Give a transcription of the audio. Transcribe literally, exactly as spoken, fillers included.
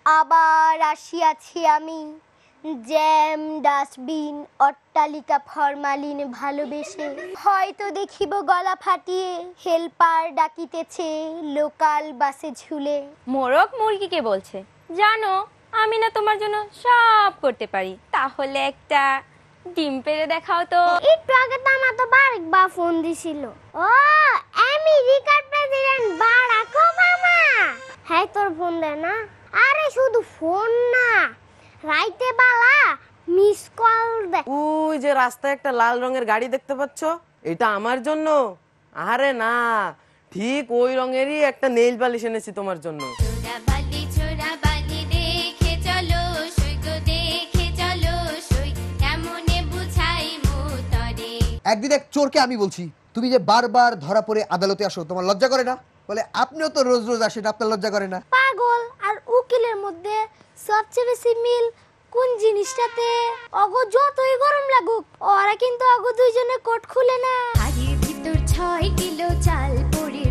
আবার আসিয়াছি আমি, jam dustbin অট্টালিকা ফরমালিন ভালোবেসে। হয়তো দেখিব গলা ফাটিয়ে হেলপার ডাকিতেছে লোকাল বাসে ঝুলে। মোরগ মুরগিকে বলছে, জানো আমি না তোমার জন্য সব করতে পারি, তাহলে একটা ডিম পেড়ে দেখাও তো। একটু আগে তো আমার তো বারেক বা ফোন দিছিল। ও আমেরিকার প্রেসিডেন্ট বারাক ওবামা। হ্যাঁ তোর ফোন দেয় না? আরে শুধু ফোন না, রাইতে বালা মিস কল দেয়। ওই যে রাস্তায় একটা লাল রঙের গাড়ি দেখতে পাচ্ছ, এটা আমার জন্য? আরে না, ঠিক ওই রঙেরই একটা নেইল পালিশ এনেছি তোমার জন্য। একদিন এক চোরকে আমি বলছি, তুমি যে বারবার ধরা পড়ে আদালতে আসো, তোমার লজ্জা করে না? বলে আপনিও তো রোজ রোজ আসেন, আপনার লজ্জা করে না? পাগল আর উকিলের মধ্যে সবচেয়ে বেশি মিল কোন জিনিসটাতে? অগো যতই গরম লাগুক, ওরা কিন্তু অগো দুইজনে কোট খুলে না। হাড়ির ভিতর ছয় কিলো চাল পড়ে